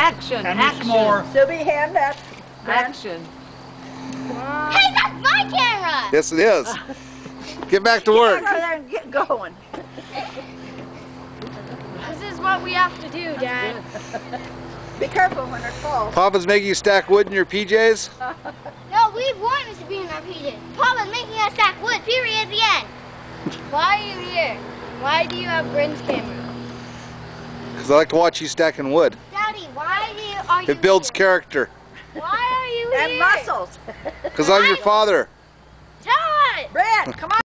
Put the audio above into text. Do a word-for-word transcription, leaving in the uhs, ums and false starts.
Action, And action. more. Sylvie, hand that. Action. Hey, that's my camera! Yes, it is. Get back to work. Get over there and get going. This is what we have to do, Dad. Be careful when it falls. Papa's making you stack wood in your P Js? No, we want us to be in our P Js. Papa's making us stack wood, period, at the end. Why are you here? Why do you have Brynn's camera? Because I like to watch you stacking wood. Daddy, why do you, are you It builds here? character. Why are you And here? muscles. Because I'm your father. Dad! Brynn, come on.